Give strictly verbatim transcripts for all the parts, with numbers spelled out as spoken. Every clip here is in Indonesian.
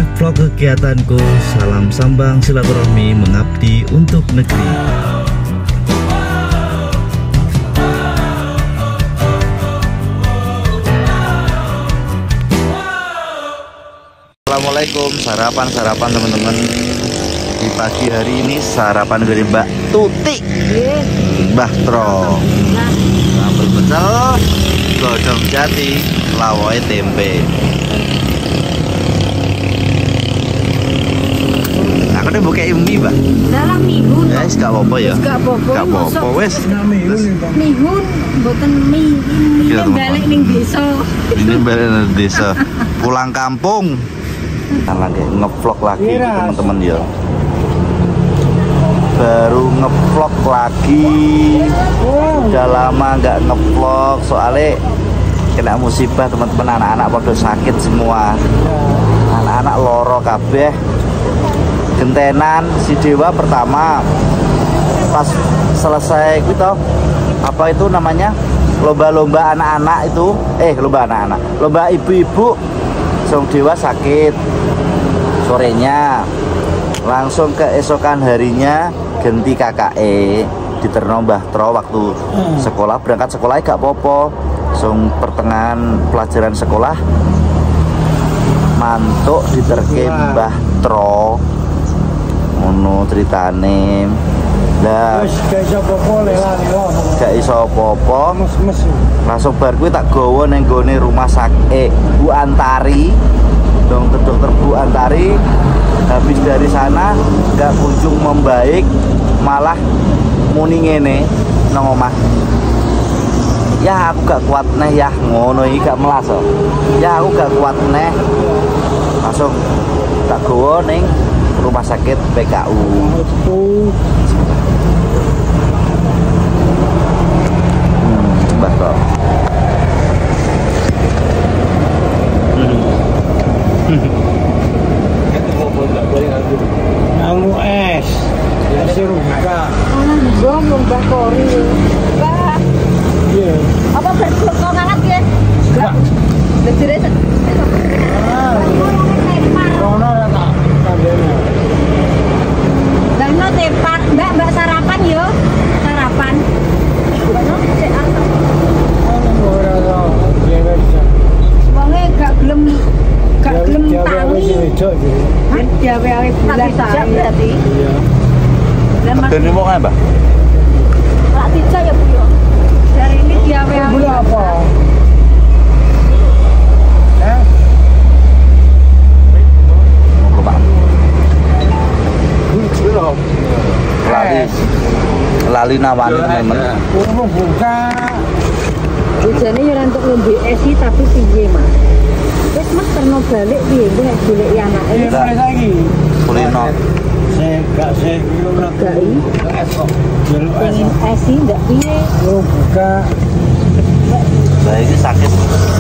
Inilah vlog kegiatanku. Salam sambang silaturahmi mengabdi untuk negeri. Assalamualaikum, sarapan-sarapan teman-teman. Di pagi hari ini sarapan dari Mbak Tuti, Mbah Tro, sambal pecel, godong jati, lawai tempe. Aku udah buka mie, Mbak. Dalam mihun. Ya, gak apa-apa ya. Gak apa-apa. Gak apa-apa, wes. Mihun, bukan mie. Ini balik ning desa. Ini balik ning desa. Pulang kampung. Kita lagi ngevlog lagi teman-teman ya. Baru ngevlog lagi. Udah lama nggak ngevlog soalnya kena musibah teman-teman, anak-anak pada sakit semua. Anak-anak loro kabeh. Gentenan si Dewa pertama pas selesai gitu apa itu namanya lomba-lomba anak-anak itu eh lomba anak-anak lomba ibu-ibu, Song Dewa sakit sorenya, langsung keesokan harinya ganti K K E di Terno Mbah Tro waktu sekolah berangkat sekolah gak popo, Song pertengahan pelajaran sekolah mantuk diterke Mbah Tro. Ngono ceritane. Lah gak iso apa-apa lela-lela. Gak iso apa-apa. Langsung bar kuwi tak gawa ning gone rumah sakit Bu Antari. Dong dokter Bu Antari. Habis dari sana gak kunjung membaik, malah muni ngene nang omah. Ya aku gak kuat neh ya ngono iki gak melas. Ya aku gak kuat neh. Langsung tak gawa ning rumah sakit P K U. Hmm, Mbah Tro. Kamu es, sirup buka. Ngomong Mbak Kori. Mbak. Iya. Apa berkok hangat ya? Enggak. Bedire. Ah. Rono ora tak kandene. Lah no tepat, Mbak, Mbak sarapan yo. Sarapan. Ono sik ana. Ono ora tau. Dhewe bisa. Wonge gak gelem gak gelem tangi. Hah? Diawe-awe bulan jam berarti. Iya. Lah Mas. Dene mau apa? Lak tiga ya Bu yo. Dari ini diawe-awe. Beli apa? Eh? Belum. Lali. Lali nawani teman-teman. Urung buka. Ujane yo untuk ngombe es tapi piye, Mas? Wis Mas terno balik piye nek goleki anake. Ini boleh lagi. Kulino. Saya gak saya Gak i. es kok. Jeruk es. Pengen es ndak piye? Urung buka. Lah ini sakit.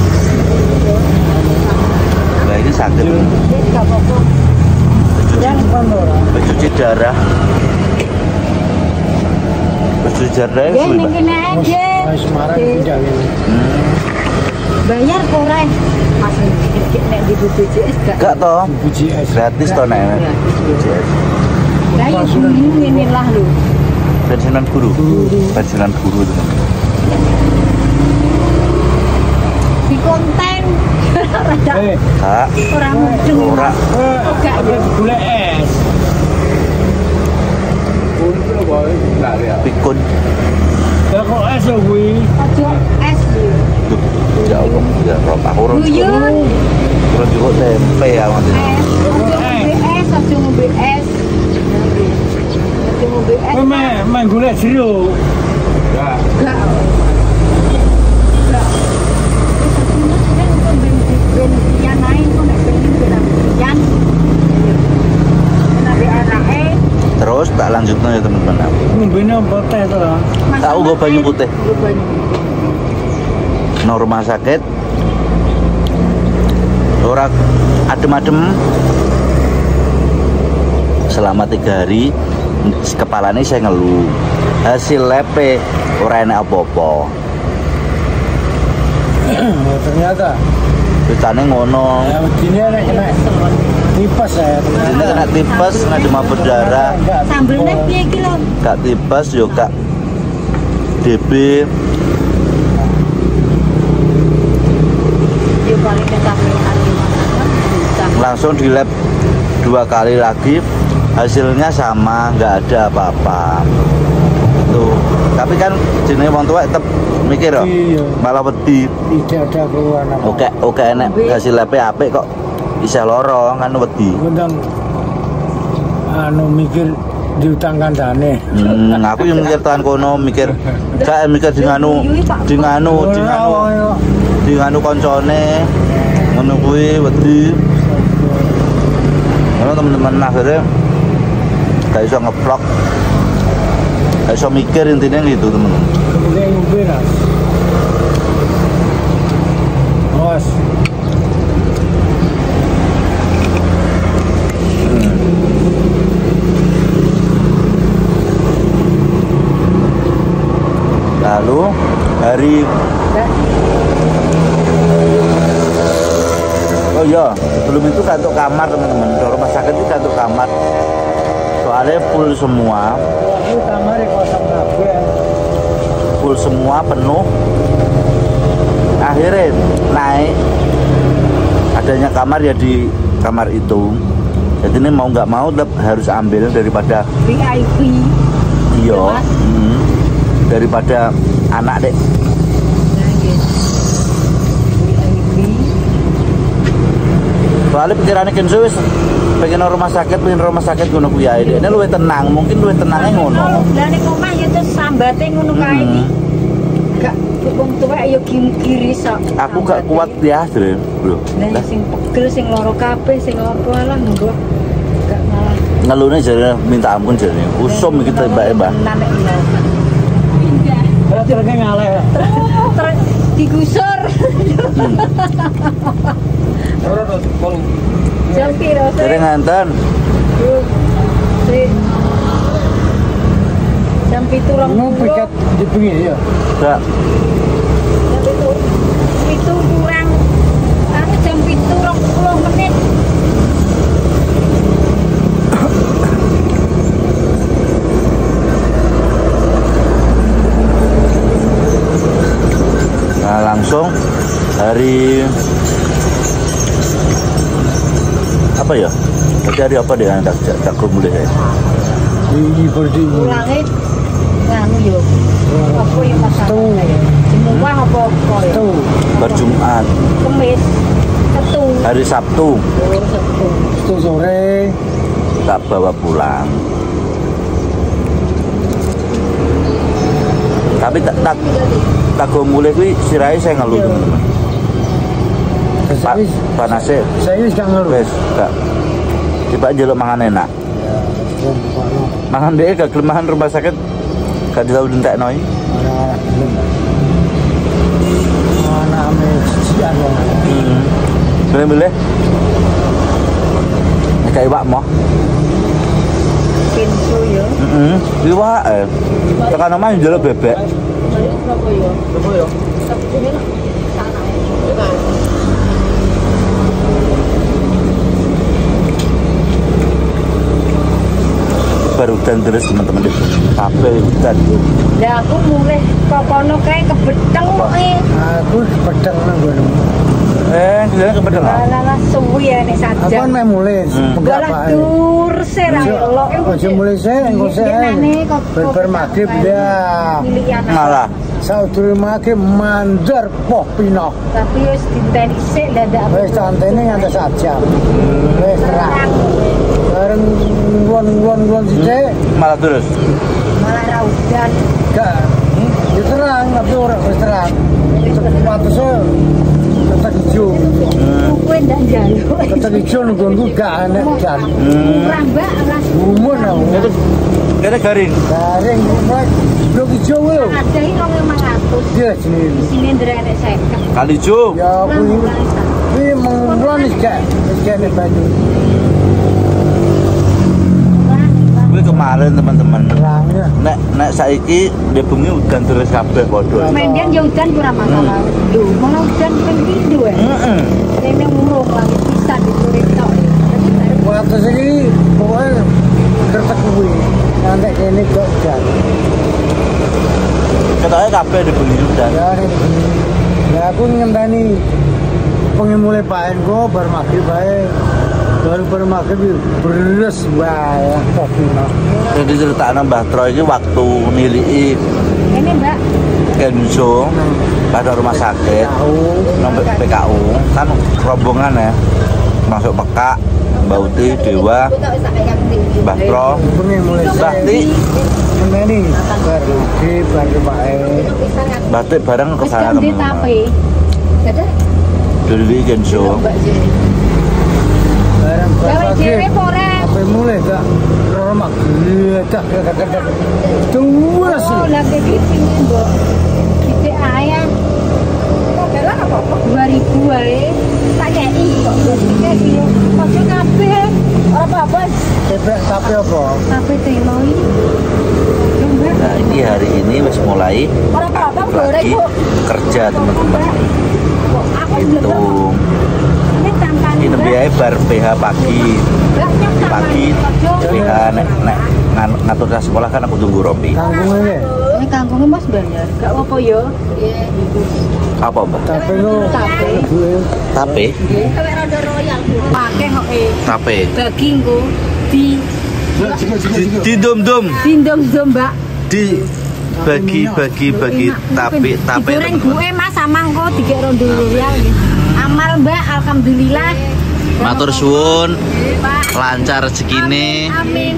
Lah ini sakit. Wis gak apa-apa. Yang pandora. Pencuci darah. Pencuci darah Ya itu ning kene aja. Mas Semarang tidak ini. Bayar kok reh. Mas dikit nek di B P J S gak. Gak toh? B J S. Gratis toh nek. B J S. Lah ya guru ngene lah lho. Pensiunan guru. Pensiunan guru itu. Di konten. Eh, Kak, Ora mudeng. ora. eh, Gak ya. gula es. Pikun. Ya kok es lho kuwi. Aja es lho. Duh, ya Allah, ya Rob aku urung cukup. Buyur. Urung cukup tempe ya maksudnya. Es. Aja ngombe es, aja ngombe es. Aja ngombe es. Kowe main main gula jeruk. Ya. Gak. Gak. Ben yan naik kok nek ben ben yan. Nabi anake. Terus tak lanjutno ya teman-teman. Ngombene apa teh to? Aku nggo banyu putih. Nggo banyu. Nang rumah sakit. Ora adem-adem. Selama tiga hari kepalanya saya ngeluh. Hasil lepe ora enak apa-apa. Ternyata Ceritane ngono. ya begini nek kena tipes ya. Ini kena tipes, kena demam berdarah. Sambelnya piye iki lho? Gak tipes yo gak D B. Yo paling kesampaian gimana? Langsung di lab dua kali lagi, hasilnya sama, nggak ada apa-apa. Tuh, tapi kan jenis wong tua tetep mikir loh, Iya. malah wedi. Tidak ada keluhan apa. Oke, oke enek hasil lab apik kok isih loro kan wedi. Undang anu mikir diutang kancane. Hmm, aku yang mikir tahan kono mikir, saya mikir di nganu, di nganu, di nganu, di nganu koncone, ngono kuwi wedi. Kalau teman-teman akhirnya gak bisa nge-vlog, gak bisa mikir intinya gitu teman-teman. Kemudian ngombe ras. Awas. Lalu hari oh iya, sebelum itu satu kamar teman-teman. Di rumah sakit itu satu kamar. Soalnya full semua, Ini kamar kosong kabeh. full semua penuh. Akhirnya naik. Adanya kamar ya di kamar itu. Jadi ini mau nggak mau tetap harus ambil daripada V I P. iya, hmm, daripada anak dek. Nah, gitu. V I P. Soalnya pikirannya kan wis pengen rumah sakit, pengen rumah sakit ngono kuwi ae. Ini luwih tenang, mungkin luwih tenangnya ngono. Lah nek omah ya terus sambate ngono kae iki. Gak wong tuwek ya kiri sok. Aku gak kuat ya, Dre, bro. Lah sing pegel sing loro kabeh sing apa lah nggo gak malah Ngelune jare minta ampun jare. Usum iki tembake, Mbah. Nanek lho. Pindah. Berarti lagi ngaleh. Terus digusur. Ora to pol. Jam piro Jare sih? nganten. Si. Jam pitu rong Mau piket di pinggir ya. Gak Jam pitu. Pitu kurang. Anu jam pitu rong puluh menit. Nah, langsung hari apa ya? Tadi hari apa deh anak cak cak mulai ya? Di berdi. Ulange nganu yo. Apa yang masalah? Tuh. Semua apa-apa ya? Tuh. Berjumat, Kemis, Ketu, hari Sabtu Lur, Sabtu. Itu sore. tak bawa pulang. Tapi tak tak tak go mulai kuwi sirahe saya ngeluh teman-teman. Pak Saya panase saya wis gak ngeluh. wes gak. Coba njaluk mangan enak. Mangan deh gak kelemahan rumah sakit gak ditau dentekno iki. Anak ame sisian wong. Hmm. Boleh-boleh. Kayak iwak moh. Pintu yo. Heeh. Iwak eh. Tekan omah njaluk bebek. Balik berapa yo? Berapa yo? Sabtu ini lah. Sana. Baru hujan terus teman-teman itu. Sampai hujan. Lah aku mulai kok kono kae kebeteng e. Aku pedang nang kono. Eh, dia kepedeng. Lah suwi ya nek Aku saja. kan mau mulai. Hmm. Pegat Galah Pak. dur sera elok. Ojo mulai saya, engko saya. Berber maghrib dia. Malah Saudara maghrib mandar poh pino. Tapi wis diteni sik dadak. Wis tantene ngantos sak jam. Wis terang. Bareng won-won-won sithik malah terus. Malah ra udan. gak ya terang tapi ora wis terang. Sepatuse tetep ijo. Kowe ndak njaluk. Tetep ijo nunggu gak enek jan. Hmm. Murah mbak ras. Gumun aku. Itu kira garing. Garing blok blok ijo kuwi lho. Ada iki rong ewu lima ratus. Iya jenenge. Di sini ndrenek seket. Kali jo. Ya kuwi kuwi mengulon wis gak wis kene banyu. Kuwi kemarin teman-teman. Terangnya. Nek nek saiki dia bengi udan terus kabeh padha. Mendian ya udan kurang masalah. Lho, malah udan ping pindho ya. Heeh. Rene murung langit pisan di sore tok. Tapi baru Nanti kene kok jan. Ketoknya kabeh dibeli udan. Ya nek ya aku ngenteni pengen mulai paen kok bar maghrib bae. Baru bar maghrib beres wae kopi no. Jadi ceritakno Mbah Tro iki waktu niliki Ini Mbak. Kenzo pada rumah sakit nomor P K U kan rombongan ya masuk Peka, Mbak Uti, Dewa, Mbah Tro, pengen mulai Bakti, ngenteni bar maghrib bar pae. Bakti bareng ke Wis sana kan di teman-teman. tape. Dadah. Dulu Kenzo. Barang bar Gawe dhewe maghrib. pore. Apa mulai gak ora maghrib dak dak dak dak. Terus. Oh, lagi pingin, Mbok. Dite ayam. Adalah apa-apa dua ribu wae. Tak kei kok dua kilo. Ojo kabeh. Ora apa-apa. Bebek tapi apa? Kabeh temoi. Mbak. Nah ini hari ini wis mulai Ora apa-apa goreng lagi kok. kerja teman-teman. Aku Itu ini tanpa ini biaya bar P H pagi. Pagi P H nek nek ngan- ngatur ke sekolah kan aku tunggu Robi. Kangkung ini. Ini kangkungnya Mas Bandar. Gak apa-apa ya. Apa Mbak? Tapi lu Tape. Tape? Pakai kok eh Tape. daging kok di Di, di dom-dom, dindom-dom, Mbak. di bagi bagi bagi tape tape Digoreng teman-teman. gue Mas sama kok tiga rondo royal nggih. Amal Mbak, alhamdulillah. Matur suwun, Pak. lancar rezekine. Amin.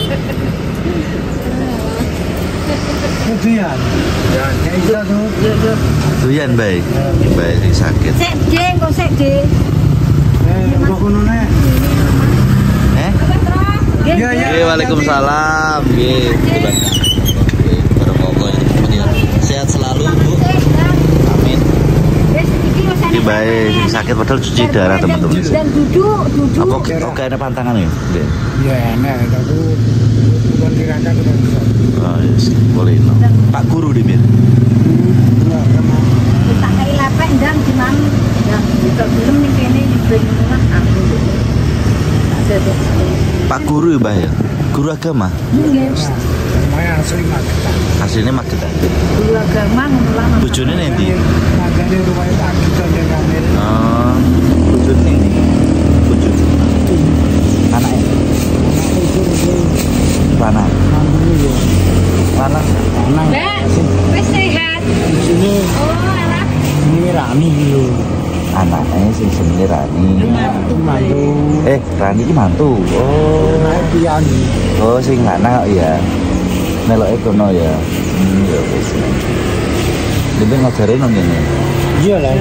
Kemudian. Ya, kayak gitu tuh. Yo yo. Doyan baik, baik sing sakit. Sek de, kok sek de. Eh, gua kono nek. Eh? Nggih, Iya, iya. nggih. Oke, waalaikumsalam. Nggih, Oke, barokah ya teman-teman ya. Sehat selalu, Bu. Amin. Wis iki wis Ini baik sing sakit padahal cuci darah teman-teman. Dan duduk, duduk. Apa oke ada pantangan ya? Nggih. Ya, enak aku bukan dirancang kita bisa. Oh, yes. Boleh no. Pak Guru di mir. Enggak sama. Tak kei lepek ndang di mam. Ya, itu belum ning kene di Banyumas aku. Tak sedek. Pak Guru ya, Mbah ya. Guru agama. Nggih. Lumayan asli mak. Aslinya Magetan. Guru agama ngono lah. Mas. Bojone nanti. Makanya rumahnya tak kita di kamar. Oh, bojone ini. Bojone. Anaknya. Mana? Mana? Mbak, wis sehat. Di sini Oh, alah. ini Rani gitu. Anaknya sing jenenge Rani. Mantu. Eh, Rani iki mantu. Oh. Naik pian. Oh, sing lanang kok ya. Meloke kono ya. Hmm, ya wis. Dene ngajare nang ngene. Iya lah.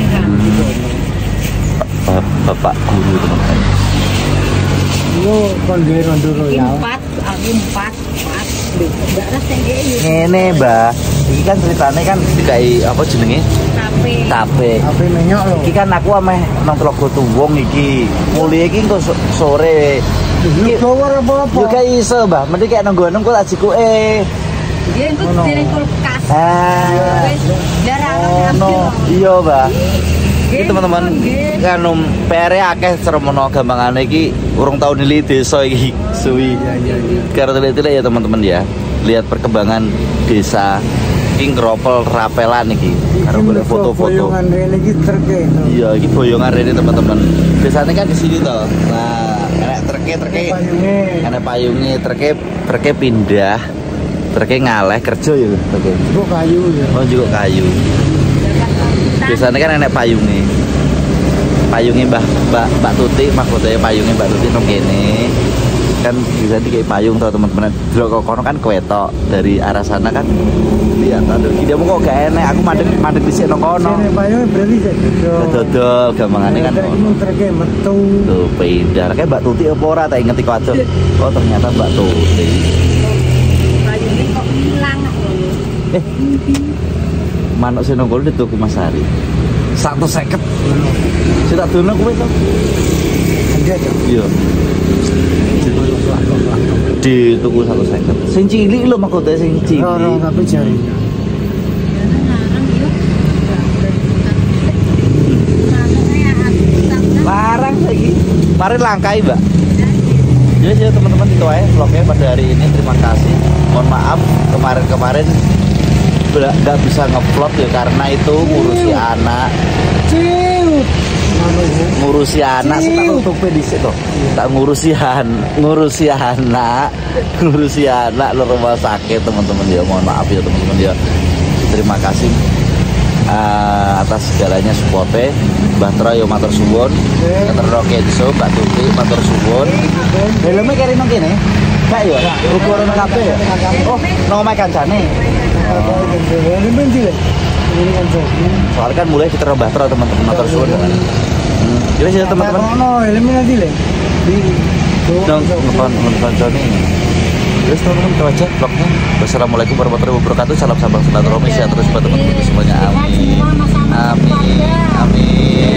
Ba- Bapak guru teman-teman. Lu kon gawe rondo royal. Empat, aku empat, empat. Mbak ras sing kene Ngene, Mbah. Iki kan ceritane kan dikai apa jenenge? tape. Tape. Apa menyok lo? Iki kan aku ameh nang Tlaga Tuwung iki. Mulih iki engko so- sore. Lu keluar apa-apa? Yo gak iso, Mbah. Mending kayak nang gunung kok ajikuke. Dia itu Ngono. dari kulkas. Ah. Wis darah Oh, no. Iya, Mbah. Iki teman-teman Nggih. kan um, P R akeh Sermono gampangane iki urung tau nili desa iki suwi. Iya, iya, iya. Karena teliti ya teman-teman ya. Lihat perkembangan desa. Iki ngropel rapelan iki. Karo boleh foto-foto. Boyongan rene iki treke. Iya, iki boyongan rene teman-teman. Desane kan di sini toh. Nah, enek treke-treke. Payunge. Enek payungnya treke treke pindah. Treke ngaleh kerja ya treke. Kok kayu ya. Oh, juga kayu. Biasanya kan enek payungnya. Payungnya Mbah Mbak Mbak Tuti, maksudnya payungnya Mbak Tuti nang kene. Kan bisa kayak payung tau teman-teman. Dulu kok kono kan kewetok dari arah sana kan. Lihat aduh, tidak mau kok gak enek. Aku mandek mandek dhisik nang kono. Sini payunge berarti sik dodol. Dodol gampangane kan. Trek ini treke metu. Tuh pindah. Kayak Mbak Tuti apa ora tak inget iku adoh. Oh ternyata Mbak Tuti. Payungnya kok hilang. Eh. Manuk sing nang kono dituku Mas Ari. seratus seket. Sing tak dono kuwi to. Enggak ya. Iya. Di tuku satu seket. Sing cilik lho maksudnya sing Ora cilik. tapi jarinya. Larang saiki. Mari langkai, Mbak. Jadi sih teman-teman itu aja vlognya pada hari ini. Terima kasih. Mohon maaf kemarin-kemarin nggak bisa ngevlog ya karena itu ngurusi anak. Ciut. Ngurusi anak sih tak tutup di situ. Tak ngurusi an, ngurusi anak, ngurusi anak lo rumah sakit teman-teman ya. Mohon maaf ya teman-teman ya. Terima kasih uh, atas segalanya supportnya. Mbah Tro yo matur suwun. Matur Rokenso, Mbak Tuti matur suwun. Helmnya kari nang kene. Kak yo, ukur nang kabeh ya. Oh, nang omahe kancane. Helmen sih. Ini kan Soalnya kan mulai kita Mbah Tro teman-teman matur suwun. Jadi sih teman-teman. No, helmen nanti le. Di dong nonton nonton Joni. Terus teman-teman itu aja vlognya. Wassalamualaikum warahmatullahi wabarakatuh. Salam sabang silaturahmi sehat terus buat teman-teman semuanya. Amin. Amin. Amin.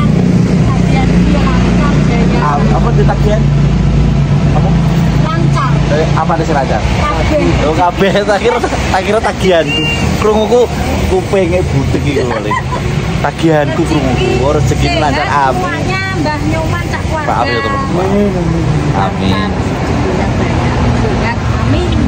Apa di tagihan? Apa? Lancar. Eh, apa di lancar? Kabeh. Oh kabeh tak kira tak kira tagihan. Krunguku kupenge budek iki lho. Tagihanku krunguku. Oh rezeki lancar. Amin. Semuanya Mbah Nyoman sak keluarga. Maaf ya teman-teman. Amin. Amin.